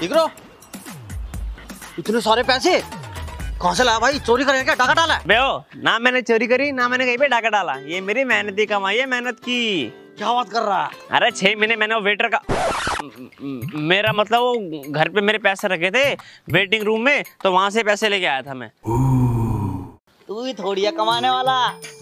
देख रहे हो इतने सारे पैसे कहाँ से लाया भाई? चोरी करके क्या डाका डाला? बेओ ना मैंने चोरी करी ना मैंने कहीं पे डाका डाला, ये मेरी मेहनती कमाई है, मेहनत की। क्या बात कर रहा है? अरे 6 महीने मैंने वो वेटर का मेरा मतलब वो घर पे मेरे पैसे रखे थे वेटिंग रूम में, तो वहां से पैसे लेके आया था मैं। तू ही थोड़ी है कमाने वाला।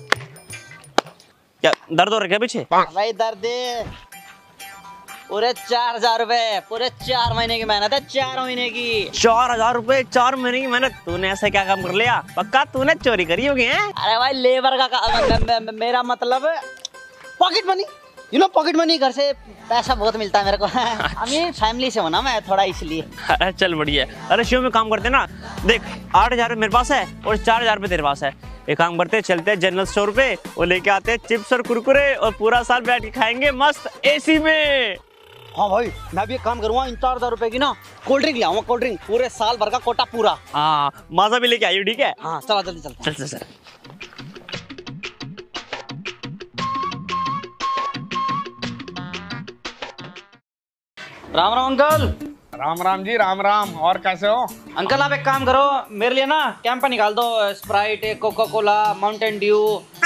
क्या दर्द हो रहा है पीछे? भाई दर्द पूरे 4000 रुपए, पूरे 4 महीने की मेहनत है, 4 महीने की। 4000 रुपए 4 महीने की मेहनत। तूने ऐसा क्या काम कर लिया? पक्का तूने चोरी करी होगी? हैं? अरे भाई लेबर का मेरा मतलब pocket money, you know pocket money. घर से पैसा बहुत मिलता है मेरे को। अभी फैमिली से होना मैं थोड़ा इसलिए। अरे चल बढ़िया। अरे शिव में काम करते ना, देख 8000 मेरे पास है और 4000 रुपए तेरे पास है। एक काम करते चलते हैं जनरल स्टोर पे और लेके आते हैं चिप्स और कुरकुरे और पूरा साल बैठ के खाएंगे मस्त एसी में। हाँ भाई मैं भी एक काम करूँगा, इन 4000 रुपए की ना कोल्ड ड्रिंक ले आऊंगा, कोल्ड ड्रिंक पूरे साल भर का कोटा पूरा। हाँ माजा भी लेके आइयो, ठीक है? हाँ चला जल्दी चल चल चल चल। राम राम अंकल। राम राम जी, राम राम। और कैसे हो? अंकल आप एक काम करो, मेरे लिए ना कैंपा निकाल दो, Sprite, Coca Cola, Mountain Dew.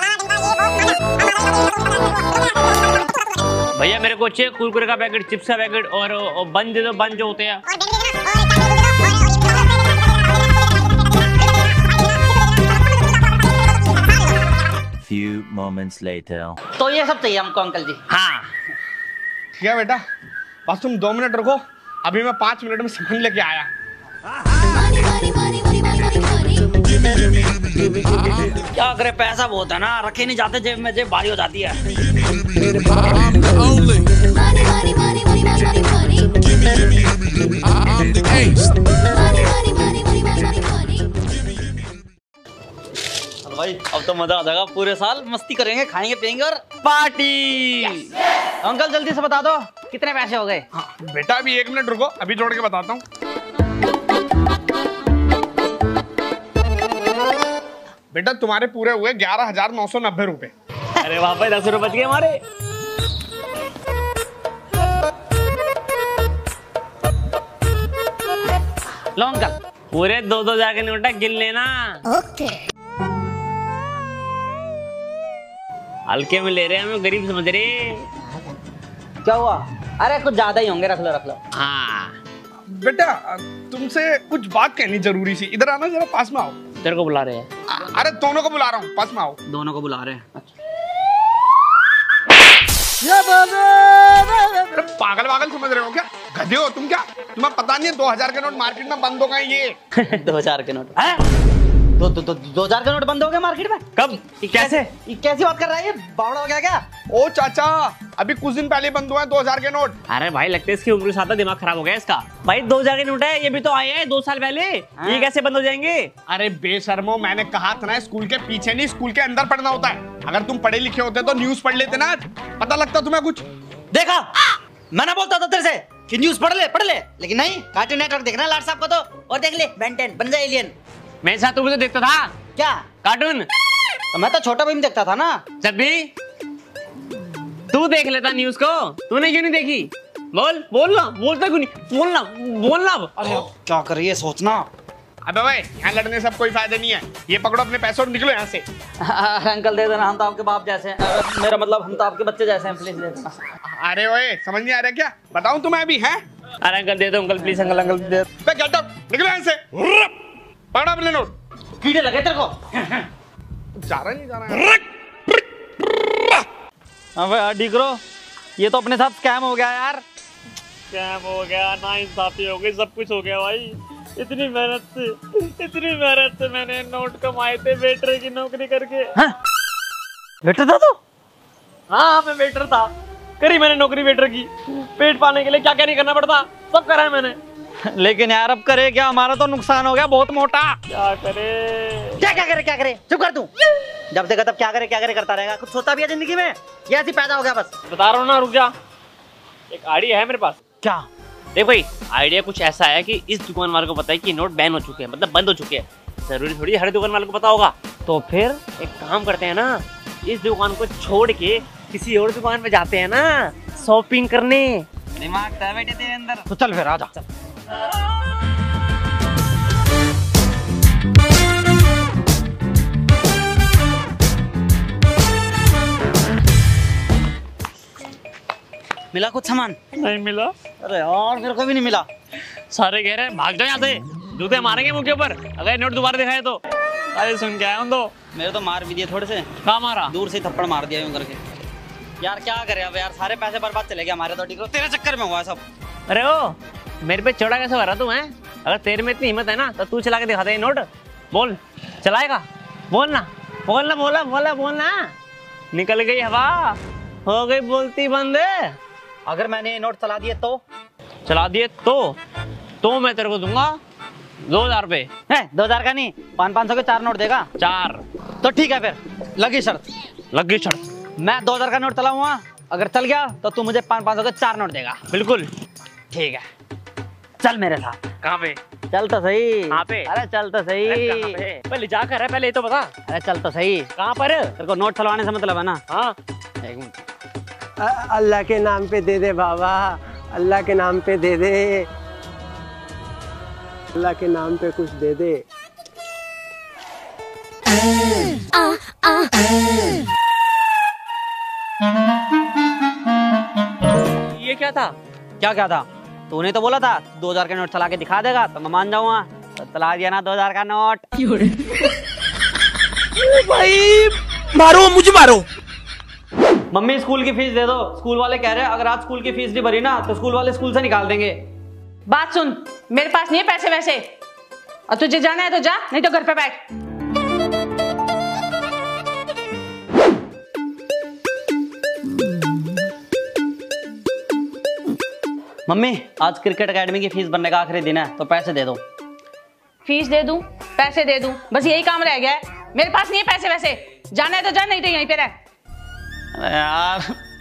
भैया मेरे को चाहिए कुरकुरे का पैकेट, चिप्स का पैकेट और बन दे दो, बन जो होते हैं। Few moments later. तो ये सब चाहिए हमको अंकल जी। हाँ ठीक है बेटा, बस तुम 2 मिनट रुको, अभी मैं 5 मिनट में सामान लेके आया। क्या करे, पैसा बहुत है ना, रखे नहीं जाते जेब में, जेब भारी हो जाती है। भाई अब तो मजा आ जाएगा, पूरे साल मस्ती करेंगे, खाएंगे पियेंगे और पार्टी। अंकल जल्दी से बता दो कितने पैसे हो गए? बेटा अभी 1 मिनट रुको, अभी जोड़ के बताता हूँ। बेटा तुम्हारे पूरे हुए 11,990 रुपए। अरे वाह भाई 10 रुपए बच गए हमारे। लो अंकल पूरे 2-2 जाके नोट है, गिन लेना। ओके। हल्के में ले रहे हैं, हमें गरीब समझ रहे। क्या हुआ? अरे कुछ ज्यादा ही होंगे, रख लो रख लो। हाँ बेटा तुमसे कुछ बात कहनी जरूरी सी, इधर आना जरा, पास में आओ। तेरे को बुला रहे हैं। अरे दोनों को बुला रहा हूँ, पास में आओ। दोनों को बुला रहे हैं? अच्छा। अरे पागल वागल समझ रहे हो क्या? गधे हो तुम क्या? तुम्हें पता नहीं है 2000 के नोट मार्केट में बंद हो गए ये? 2000 के नोट? 2000 के नोट बंद हो गए मार्केट में? कब? कैसे? ये कैसी बात कर रहा है, ये बावड़ा हो गया क्या? ओ चाचा, अभी कुछ दिन पहले बंद हुआ है 2000 के नोट। अरे भाई लगता है इसकी उम्र के साथ दिमाग खराब हो गया इसका। भाई 2000 के नोट है, ये भी तो आए हैं 2 साल पहले। ये कैसे बंद हो जाएंगे? अरे बेशर्मो, मैंने कहा था ना स्कूल के पीछे नहीं, स्कूल के अंदर पढ़ना होता है। अगर तुम पढ़े लिखे होते तो न्यूज पढ़ लेते ना, पता लगता तुम्हें कुछ। देखा, मैं ना बोलता था तेरे से कि न्यूज पढ़ ले, लेकिन नहीं, कार्टून नेटवर्क देखना लाड साहब को तो, और देख ले बेन 10 बन जाए एलियन। मेरे साथ तू तो देखता था क्या कार्टून? तो मैं तो छोटा भीम देखता था ना। जब भी तू देख लेता न्यूज को, तूने क्यों नहीं देखी? बोल बोलना, बोलता क्यों नहीं? बोलना बोलना। अरे क्या करिए सोचना। अबे भाई यहाँ लड़ने से कोई फायदा नहीं है, ये पकड़ो अपने पैसे और निकलो यहाँ से। अंकल दे देना, हम तो आपके बाप जैसे हैं, मेरा मतलब हम तो आपके बच्चे जैसे हैं, प्लीज दे देना। अरे ओए समझ नहीं आ रहा क्या? बताऊं तुम्हें अभी है? अरे अंकल दे दो, अंकल प्लीज, अंकल अंकल दे दो। गेट आउट, निकलो यहाँ से। पकड़ो अपने नोट। कीड़े लगे तेरे को? जा रहा नहीं जा रहा है। हाँ भाई डिग्रो, ये तो अपने साथ स्कैम हो गया यार। स्कैम हो गया, नाइंसाफी हो गई, सब कुछ हो गया भाई। इतनी मेहनत से मैंने नोट कमाए थे वेटर की नौकरी करके। बेटा था तो? हाँ मैं वेटर था, करी मैंने नौकरी वेटर की। पेट पाने के लिए क्या क्या नहीं करना पड़ता, सब करा है मैंने। लेकिन यार अब करे क्या, हमारा तो नुकसान हो गया बहुत मोटा। क्या करे? क्या करे चुप कर तू। जब देखा तब क्या करे करता रहेगा, कुछ सोचा भी है जिंदगी में? ये ऐसी पैदा हो गया बस। बता रहा हूँ ना, रुक जा, एक आइडिया है मेरे पास। क्या? देख भाई, आइडिया कुछ ऐसा है कि इस दुकान वाले को पता है कि नोट बैन हो चुके हैं, मतलब बंद हो चुके हैं। जरूरी थोड़ी हर दुकान वाले को पता होगा। तो फिर एक काम करते हैं ना, इस दुकान को छोड़ के किसी और दुकान पे जाते हैं ना शॉपिंग करने। दिमाग था बेटे तेरे अंदर। तो चल फिर आजा। मिला कुछ सामान? नहीं मिला। अरे यार मेरे को भी नहीं मिला। सारे कह रहे हैं भाग जाओ यहाँ से, जूते मारेंगे मुंह के ऊपर अगर नोट दोबारा दिखाए तो। अरे सुन के आया हूँ तो। मेरे तो मार भी दिए थोड़े से। कहाँ मारा? दूर से थप्पड़ मार दिया यूं करके। यार क्या करे अब यार, सारे पैसे बर्बाद चले गए हमारे तो। ठीक है तेरे चक्कर में हुआ सब। अरे ओ मेरे पे चौड़ा कैसे हो रहा तू है? अगर तेरे में इतनी हिम्मत है ना तो तू चला के दिखा दे नोट। बोल चलाएगा? बोलना बोलना बोला बोला बोलना। निकल गई हवा, हो गई बोलती बंद। अगर मैंने ये नोट चला दिए तो? चला दिए तो मैं तेरे को दूंगा 2000 रुपए। 2000 का नहीं, 500 के 4 नोट देगा? 4। तो ठीक है फिर, लगी शर्त। लगी शर्त। मैं 2000 का नोट चलाऊंगा, अगर चल गया तो तू मुझे 500 के 4 नोट देगा। बिल्कुल ठीक है, चल मेरे साथ। कहाँ पे? चल तो सही। कहाँ पे? अरे चल तो सही। कहाँ पे? पहले जा कर है, पहले ये तो बता। अरे चल तो सही। कहाँ पर? तेरे को नोट चलवाने से मतलब है ना? हाँ। एक मिनट। अल्लाह के नाम पे दे दे बाबा, अल्लाह के नाम पे दे दे, अल्लाह के नाम पे कुछ दे दे। ये क्या था? क्या था? तूने तो बोला था 2000 का नोट चला के दिखा देगा तो मैं मान जाऊंगा। तो चला दिया ना 2000 का नोट। भाई मारो, मुझे मारो। मम्मी स्कूल की फीस दे दो। स्कूल वाले कह रहे हैं अगर आज स्कूल की फीस नहीं भरी ना तो स्कूल वाले स्कूल से निकाल देंगे। बात सुन, मेरे पास नहीं है पैसे वैसे, और तुझे जाना है तो जा, नहीं तो घर पे बैठ। मम्मी आज क्रिकेट एकेडमी की फीस भरने का आखिरी दिन है तो पैसे दे दो। फीस दे दूं, पैसे दे दूं, बस यही काम रह गया है। मेरे पास नहीं है पैसे वैसे, जाना है तो जा, नहीं तो यहीं पे रह। अरे यार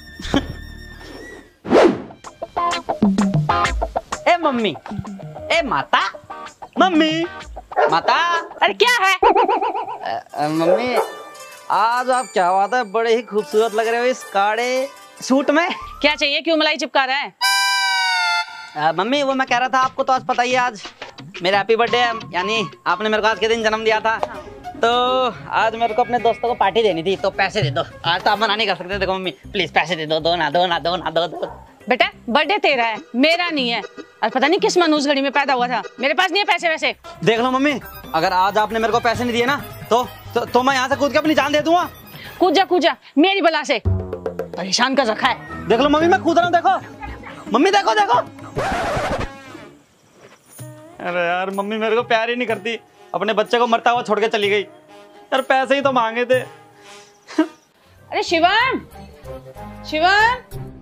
ए मम्मी, ए माता, मम्मी, माता। अरे क्या है? मम्मी आज आप क्या बात है, बड़े ही खूबसूरत लग रहे हो इस काले सूट में। क्या चाहिए, क्यों मलाई चिपका रहा है? मम्मी वो मैं कह रहा था आपको तो आज पता ही है आज मेरा हैप्पी बर्थडे है, यानी आपने मेरे को आज के दिन जन्म दिया था। तो आज मेरे को अपने दोस्तों को पार्टी देनी थी तो पैसे दे दो। आज तो आप मना नहीं कर सकते। देखो मम्मी प्लीज पैसे दे दो। दो ना दो ना दो ना दो दो। बेटा बर्थडे तेरा है, मेरा नहीं है। और पता नहीं किस मनुष्य घड़ी में पैदा हुआ था। मेरे पास नहीं है पैसे वैसे। देख लो मम्मी, अगर आज आपने मेरे को पैसे नहीं दिए ना तो मैं यहाँ से कूद के अपनी जान दे दूंगा। कूद जा मेरी बला से, परेशान कर रखा है। देख लो मम्मी मैं कूद रहा हूँ, देखो मम्मी, देखो देखो। अरे यार मम्मी मेरे को प्यार ही नहीं करती, अपने बच्चे को मरता हुआ छोड़ के चली गई। यार पैसे ही तो मांगे थे। अरे शिवम, शिवम,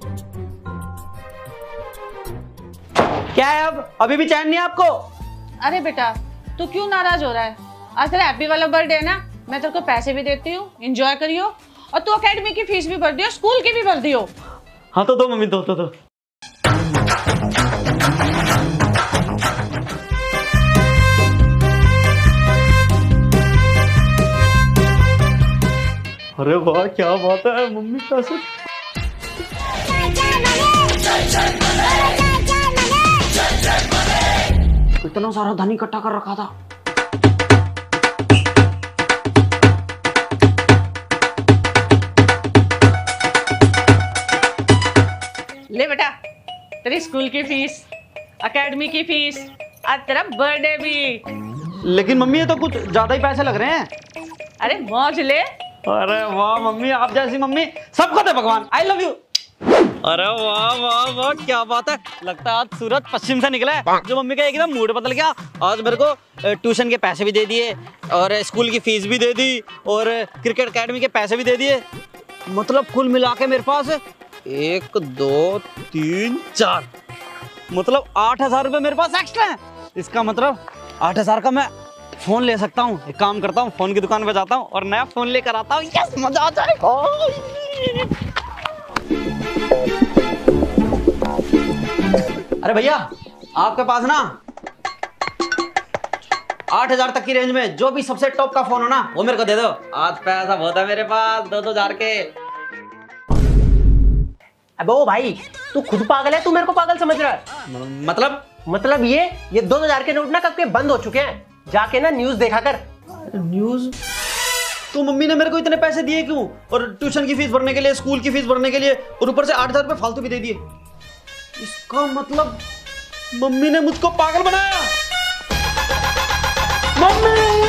क्या है अब? अभी भी चैन नहीं है आपको? अरे बेटा तू क्यों नाराज हो रहा है? आज तेरा हैप्पी वाला बर्थडे है ना, मैं तेरे को पैसे भी देती हूँ, एंजॉय करियो, और तू एकेडमी की फीस भी भर दियो, स्कूल की भी भर दियो। हाँ तो दो मम्मी, दो। अरे वाह क्या बात है मम्मी, पैसे। इतना सारा धन इकट्ठा कर रखा था। ले बेटा तेरी स्कूल की फीस, एकेडमी की फीस, आज तेरा बर्थडे भी। लेकिन मम्मी ये तो कुछ ज्यादा ही पैसे लग रहे हैं। अरे मौज ले। अरे वाह मम्मी, आप जैसी मम्मी सबको दे भगवान। I love you. अरे वाह वाह वाह क्या बात है, लगता है आज सूरज पश्चिम से निकला है। जो मम्मी का एकदम मूड बदल गया। आज मेरे को ट्यूशन के पैसे भी दे दिए और स्कूल की फीस भी दे दी और क्रिकेट एकेडमी के पैसे भी दे दिए। मतलब कुल मिला के मेरे पास 1 2 3 4 मतलब 8000 रुपये मेरे पास एक्स्ट्रा है। इसका मतलब 8000 का मैं फोन ले सकता हूँ। एक काम करता हूँ, फोन की दुकान पे जाता हूँ और नया फोन लेकर आता हूँ। यस मजा आ जाएगा। अरे भैया आपके पास ना 8000 तक की रेंज में जो भी सबसे टॉप का फोन हो ना वो मेरे को दे दो। आज पैसा बहुत है मेरे पास, 2-2 हजार के। अबे ओ भाई तू खुद पागल है, तू मेरे को पागल समझ रहा है? मतलब मतलब ये 2000 के नोट ना कब के बंद हो चुके हैं। जाके ना न्यूज देखा कर। न्यूज? तो मम्मी ने मेरे को इतने पैसे दिए क्यों? और ट्यूशन की फीस भरने के लिए, स्कूल की फीस भरने के लिए, और ऊपर से 8000 रुपए फालतू भी दे दिए। इसका मतलब मम्मी ने मुझको पागल बनाया। मम्मी!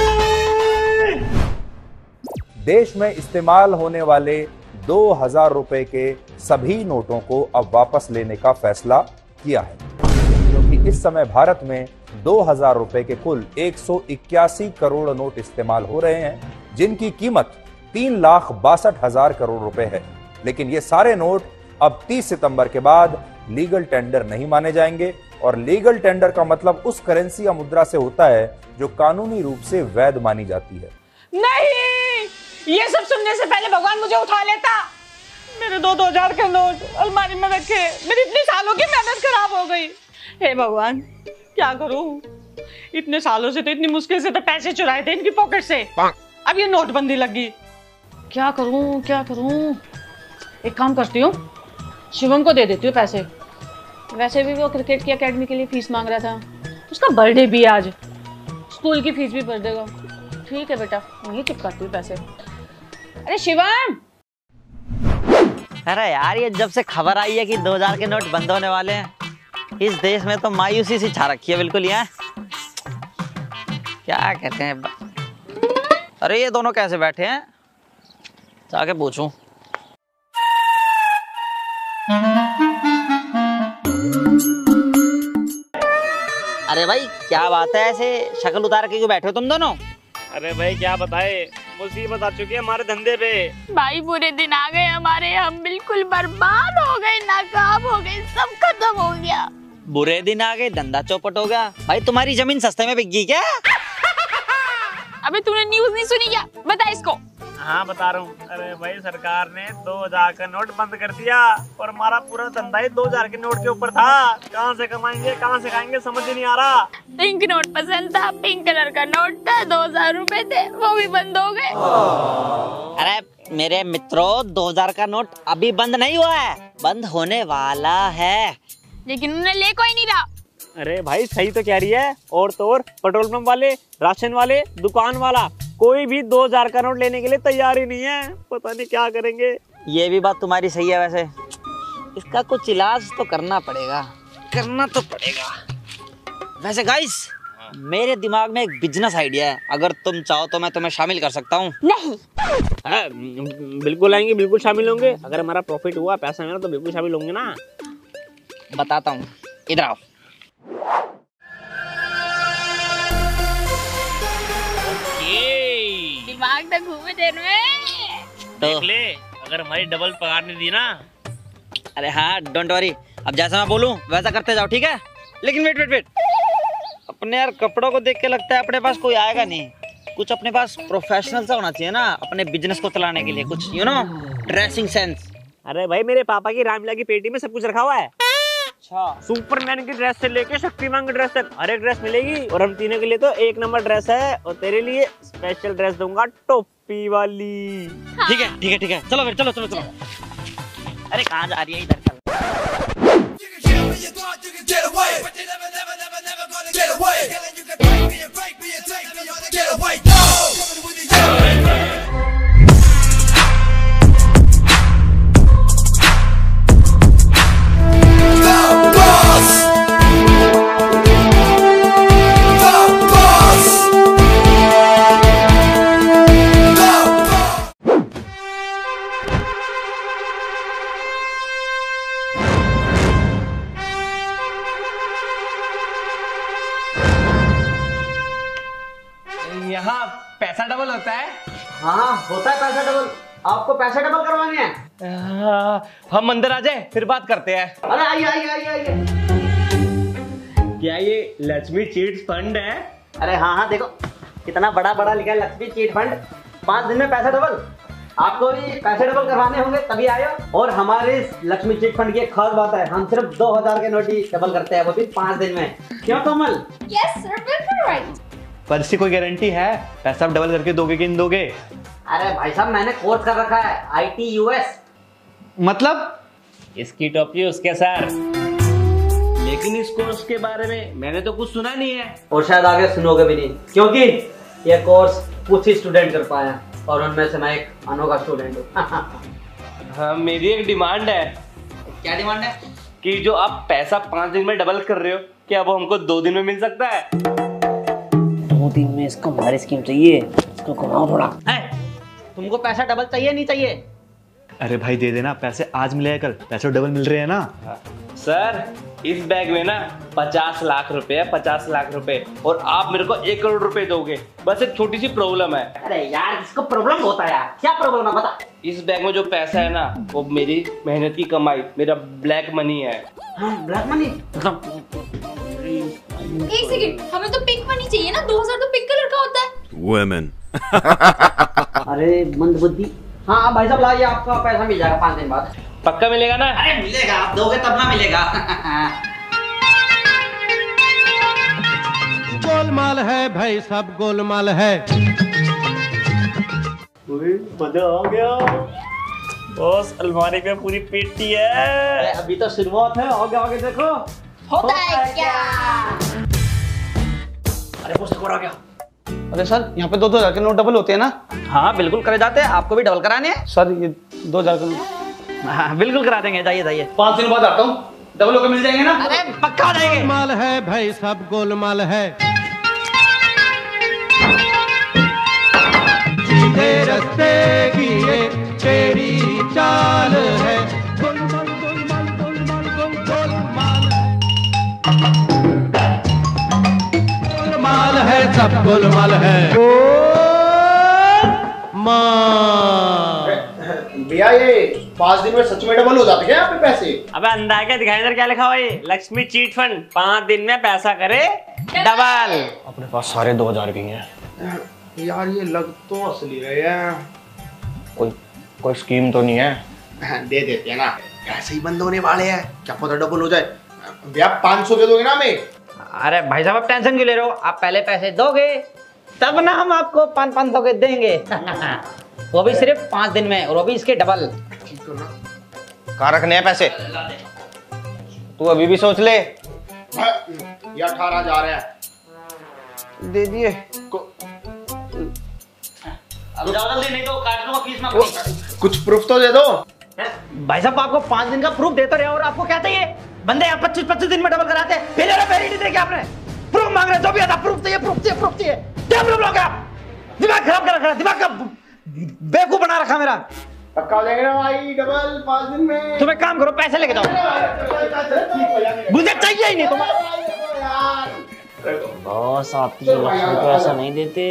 देश में इस्तेमाल होने वाले 2000 रुपए के सभी नोटों को अब वापस लेने का फैसला किया है, क्योंकि इस समय भारत में 2000 रुपए के कुल 181 करोड़ नोट इस्तेमाल हो रहे हैं, जिनकी कीमत 3,62,000 करोड़ रुपए है। लेकिन ये सारे नोट अब 30 सितंबर के बाद लीगल टेंडर नहीं माने जाएंगे, और लीगल टेंडर का मतलब उस करेंसी या मुद्रा से होता है जो कानूनी रूप से वैध मानी जाती है। नहीं, ये सब सुनने से पहले भगवान मुझे उठा लेता। मेरे 2000 के नोट अलमारी में रखे, मेरी इतने सालों की मेहनत खराब हो गई। हे भगवान, क्या करूं? इतने सालों से तो, इतनी मुश्किल से तो पैसे चुराए थे इनकी पॉकेट से, अब ये नोटबंदी लगी। क्या करूं, क्या करूं? एक काम करती हूँ, शिवम को दे देती हूँ पैसे। वैसे भी वो क्रिकेट की एकेडमी के लिए फीस मांग रहा था, उसका बर्थडे भी आज, स्कूल की फीस भी भर देगा। ठीक है बेटा, वहीं चिपकाती हूँ पैसे। अरे शिवम! अरे यार, ये जब से खबर आई है कि 2000 के नोट बंद होने वाले हैं, इस देश में तो मायूसी सी छा रखी है बिल्कुल। यहाँ क्या कहते हैं? अरे ये दोनों कैसे बैठे हैं? जाके पूछूं। अरे भाई, क्या बात है, ऐसे शक्ल उतार के क्यों बैठे हो तुम दोनों? अरे भाई क्या बताए, मुसीबत आ चुकी है हमारे धंधे पे। भाई बुरे दिन आ गए हमारे, हम बिल्कुल बर्बाद हो गए, नाकाम हो गए, सब खत्म हो गया। बुरे दिन आ गए, धंधा चौपट हो गया। भाई तुम्हारी जमीन सस्ते में बिक गई क्या? अबे तूने न्यूज़ नहीं सुनी क्या? बता इसको। हाँ बता रहा हूँ। अरे भाई सरकार ने 2000 का नोट बंद कर दिया, और हमारा पूरा धंधा ही 2000 के नोट के ऊपर था। कहाँ से कमाएंगे, कहाँ से खाएंगे, समझ ही नहीं आ रहा। पिंक नोट पसंद था, पिंक कलर का नोट था, 2000 रुपए थे, वो भी बंद हो गए। अरे मेरे मित्रों, 2000 का नोट अभी बंद नहीं हुआ है, बंद होने वाला है। लेकिन उन्हें ले कोई नहीं रहा। अरे भाई सही तो कह रही है, और तो और पेट्रोल पंप वाले, राशन वाले, दुकान वाला, कोई भी 2000 का नोट लेने के लिए तैयार ही नहीं है। पता नहीं क्या करेंगे। ये भी बात तुम्हारी सही है। वैसे इसका कुछ इलाज तो करना पड़ेगा, करना तो पड़ेगा। वैसे गाइस, मेरे दिमाग में एक बिजनेस आइडिया है, अगर तुम चाहो तो मैं तुम्हें शामिल कर सकता हूँ। नहीं। बिल्कुल आएंगे, बिल्कुल शामिल होंगे। अगर हमारा प्रॉफिट हुआ, पैसा मिला तो बिल्कुल शामिल होंगे ना। बताता हूँ, इधर आओ। दिमाग तो घूमे देर में। देख ले, अगर हमारी डबल पगार नहीं दी ना। अरे हाँ, डोंट वरी, अब जैसा मैं बोलूँ वैसा करते जाओ, ठीक है? लेकिन वेट वेट वेट, अपने यार कपड़ों को देख के लगता है अपने पास कोई आएगा नहीं। कुछ अपने पास प्रोफेशनल सा होना चाहिए ना, अपने बिजनेस को चलाने के लिए। कुछ ड्रेसिंग सेंस। अरे भाई, मेरे पापा की रामलीला की पेटी में सब कुछ रखा हुआ है। अच्छा, सुपरमैन की ड्रेस से लेके शक्तिमान की ड्रेस तक हर एक ड्रेस मिलेगी। और हम तीनों के लिए तो 1 नंबर ड्रेस है, और तेरे लिए स्पेशल ड्रेस दूंगा, टोपी वाली। ठीक है ठीक है ठीक है, चलो फिर, चलो चलो चलो। अरे कहाँ जा रही है? इधर चल। यहाँ पैसा डबल होता है? हाँ होता है पैसा डबल। आपको पैसे डबल करवाने हैं? हम अंदर आ जाए, फिर बात करते हैं। अरे आइए आइए आइए आइए। क्या ये लक्ष्मी चीट फंड है? अरे हाँ हाँ, देखो कितना बड़ा बड़ा लिखा है, लक्ष्मी चीट फंड। 5 दिन में पैसा डबल। आपको भी पैसे डबल करवाने होंगे तभी आयो। और हमारे इस लक्ष्मी चिट फंड की एक खास बात है, हम सिर्फ 2000 के नोट ही डबल करते हैं, वो भी 5 दिन में। क्यों कोमल? यस सर, बिल्कुल राइट। पर इसकी कोई गारंटी है? पैसा आप डबल करके दोगे कि नहीं दोगे? अरे भाई साहब, मैंने कोर्स कर रखा है, ITUS। मतलब? इसकी टोपी उसके सर। लेकिन इस कोर्स के बारे में मैंने तो कुछ सुना नहीं है। और शायद आगे सुनोगे भी नहीं, क्योंकि ये कोर्स कुछ ही स्टूडेंट कर पाया और उनमें से मैं एक अनोखा स्टूडेंट हूँ। हाँ, मेरी एक डिमांड है। क्या डिमांड है? कि जो आप पैसा 5 दिन में डबल कर रहे हो, क्या वो हमको 2 दिन में मिल सकता है? 2 दिन में इसको हमारी स्कीम चाहिए, इसको घुमाओ थोड़ा। है, तुमको पैसा डबल चाहिए नहीं चाहिए? अरे भाई दे देना, पैसे आज मिलेगा कल, पैसे डबल मिल रहे हैं ना। सर इस बैग में ना 50 लाख रुपए है, 50 लाख रुपए, और आप मेरे को 1 करोड़ रुपए दोगे। बस एक छोटी सी प्रॉब्लम है। अरे यार इसको प्रॉब्लम होता है यार, क्या प्रॉब्लम है बता। इस बैग में जो पैसा है ना, वो मेरी मेहनत की कमाई, मेरा ब्लैक मनी है। हाँ, ब्लैक मनी? एक सेकंड, हमें तो पिंक मनी चाहिए ना, 2000 तो पिंक कलर का होता है। Women. अरे मंदबुद्धि। हाँ भाई साहब लाइए, आपका पैसा मिल जाएगा 5 दिन बाद। पक्का मिलेगा ना? अरे मिलेगा, आप दोगे तब ना मिलेगा। गोलमाल है भाई, सब गोलमाल है। मजा आ गया बॉस, अलमारी में पूरी पेटी है। अभी तो शुरुआत है, आगे आगे देखो होता है क्या? अरे पुस्तक हो गया। अरे सर, यहाँ पे 2-2 हजार के नोट डबल होते हैं ना? हाँ बिल्कुल करे जाते हैं, आपको भी डबल कराने हैं? सर ये 2,000 के नोट। हाँ बिल्कुल करा देंगे, जाइए जाइए। 5 दिन बाद आता हूँ, डबल होकर मिल जाएंगे ना? अरे पक्का जाएंगे। गोलमाल है भाई, सब गोलमाल है। सीधे रस्ते की ये तेरी चाल है। गोलमाल गोलमाल गोलमाल गोलमाल गोलमाल है, सब गोलमाल है। भैया ये 5 दिन में सच में डबल हो जाते क्या आपके पैसे? अबे अंधा क्या दिखाई इधर, क्या लिखा हुआ है? लक्ष्मी चीट फंड, 5 दिन में पैसा करे डबल। अपने पास सारे 2,000 के हैं यार। ये लग तो असली रहे हैं, कोई स्कीम तो नहीं है? दे देते हैं ना, ऐसे ही बंद होने वाले हैं, क्या पता डबल हो जाए। भैया 500 दे दोगे ना हमें? अरे भाई साहब आप टेंशन क्यों ले रहे हो, आप पहले पैसे दोगे तब ना हम आपको 500 के देंगे। वो भी सिर्फ 5 दिन में, और वो भी इसके डबल। कहाँ रखने हैं पैसे? तू अभी भी सोच ले। ये 18,000 है, दे दिए। अब जाओ जल्दी, नहीं तो काट दूंगा फीस में। कुछ प्रूफ तो दे दो। भाई साहब आपको 5 दिन का प्रूफ देते रहे, और आपको क्या चाहिए? बंदे आप 25-25 दिन में डबल कराते हैं, फिर नहीं देखिए आपने प्रूफ मांग रहे, जो भी आता प्रूफ चाहिए, प्रूफ चाहिए, प्रूफ चाहिए। क्या प्रूफ लोगे आप? दिमाग खराब कर रखा है, दिमाग का बेवकूफ बना रखा मेरा। पक्का देंगे ना भाई डबल 5 दिन में? तुम एक काम करो, पैसे लेके जाओ, मुझे चाहिए ही नहीं तुम्हारा। बॉस आप तो ऐसा नहीं देते।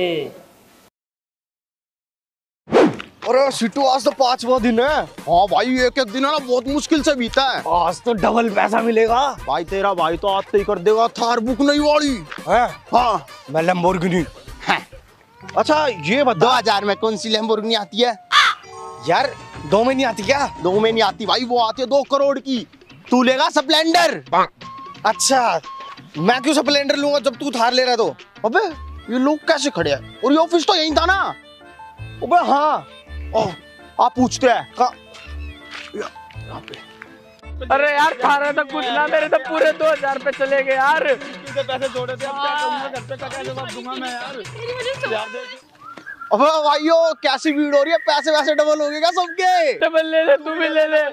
अरे सिटू, आज तो 5वां दिन है। हाँ भाई, एक दिन है ना बहुत मुश्किल से बीता है। आज तो डबल पैसा मिलेगा भाई। तेरा भाई तो आज ही कर देगा थार बुक नहीं वाली है। हाँ मैं लैम्बोर्गिनी। अच्छा ये बता, 2000 में कौन सी लैम्बोर्गिनी आती है यार? 2 में नहीं आती क्या? 2 में नहीं आती भाई, वो आती है 2 करोड़ की। तू लेगा स्प्लेंडर? अच्छा मैं क्यों स्प्लेंडर लूंगा जब तू थार ले रहा है तो? अबे ये लोग कैसे खड़े हैं? और ये ऑफिस तो यहीं था ना? अबे हाँ, आप पूछते हैं यहाँ पे। अरे यार थारा तो कुछ ना, मेरे तो पूरे 2,000 रुपए चले गए यार। पैसे जोड़े थे, अब क्या करूंगा? घर पे क्या जवाब दूंगा मैं यार? अबे भाइयों कैसी भीड़ हो रही है, पैसे वैसे डबल हो गए क्या सबके? डबल ले ले, तू भी ले ले।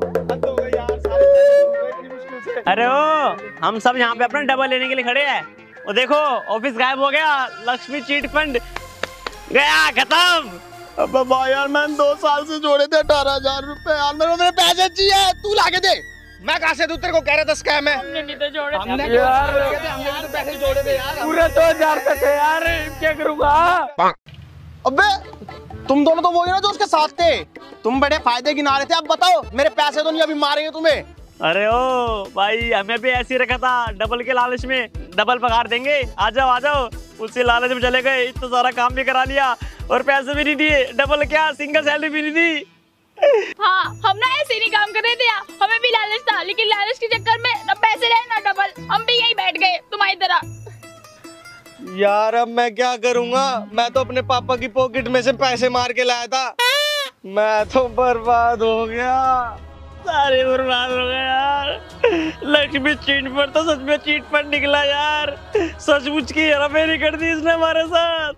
अरे ओ, हम सब यहाँ पे अपना डबल लेने के लिए खड़े हैं। वो देखो ऑफिस गायब हो गया, लक्ष्मी चीट फंड गया, खत्म। अबे भाई यार, मैंने 2 साल से जोड़े थे 18,000 रुपए यार। मेरे पैसे चाहिए, तू लाके दे। मैं कहाँ से दूं? तेरे को कह रहा था स्कैम है। हमने नहीं तो जोड़े थे। हमने भी तो पैसे जोड़े थे यार। पूरे 2,000 रुपए थे यार, क्या करूँगा? अबे तुम दोनों तो वही ना जो उसके साथ थे, तुम बड़े फायदे गिना रहे थे। अब बताओ मेरे पैसे तो नहीं अभी मारेंगे तुम्हें? अरे ओ भाई, हमें भी ऐसे ही रखा था, डबल के लालच में डबल पगार देंगे, आ जाओ आ जाओ। उसी लालच में चले गए, इतना सारा काम भी करा लिया और पैसे भी नहीं दिए। डबल क्या, सिंगल सैलरी भी नहीं दी। हाँ हम ना ऐसे नहीं काम कर रहे थे यार, हमें भी लालच था, लेकिन लालच के चक्कर में ना पैसे रहे ना डबल, हम भी यही बैठ गए तुम्हारी तरह। यार अब मैं क्या करूंगा? मैं तो अपने पापा की पॉकेट में से पैसे मार के लाया था, मैं तो बर्बाद हो गया। सारे बर्बाद हो गए यार। लक्ष्मी चीट पर तो सच में चीट पर निकला यार। सचमुच की हेराफेरी कर दी इसने हमारे साथ।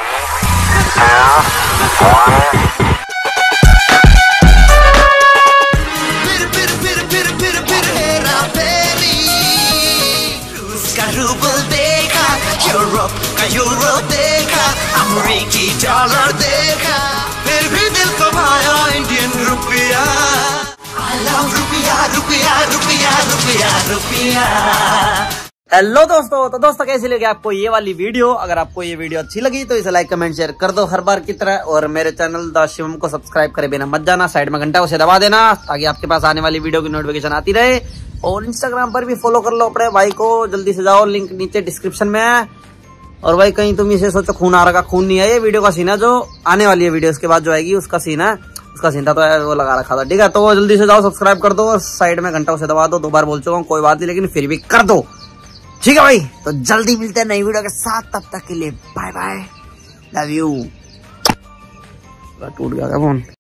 फिर हेराफेरी। रूस का रूबल देखा, यूरोप का यूरो देखा, अमेरिकी डॉलर देखा, फिर भी दिल को भाया इंडियन रुपया। I love रुपया रुपया रुपया रुपया रुपया। हेलो दोस्तों, तो दोस्तों कैसी लगी आपको ये वाली वीडियो? अगर आपको ये वीडियो अच्छी लगी तो इसे लाइक कमेंट शेयर कर दो हर बार की तरह, और मेरे चैनल द शिवम को सब्सक्राइब करे बिना मत जाना। साइड में घंटा उसे दबा देना ताकि आपके पास आने वाली वीडियो की नोटिफिकेशन आती रहे। और इंस्टाग्राम पर भी फॉलो कर लो अपने भाई को, जल्दी से जाओ, लिंक नीचे डिस्क्रिप्शन में है। और भाई कहीं तुम इसे सोचो खून आ रहा, खून नहीं है, ये वीडियो का सीन है जो आने वाली है, वीडियो उसके बाद जो आएगी उसका सीन है। उसका सीन था तो वो लगा रखा था, ठीक है। तो जल्दी से जाओ, सब्सक्राइब कर दो और साइड में घंटा उसे दबा दो। 2 बार बोल चुका हूँ, कोई बात नहीं, लेकिन फिर भी कर दो, ठीक है भाई। तो जल्दी मिलते हैं नई वीडियो के साथ, तब तक के लिए बाय बाय, लव यू। टूट गया फोन।